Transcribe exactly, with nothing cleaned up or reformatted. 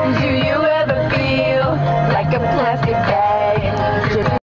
Do you ever feel like a plastic bag?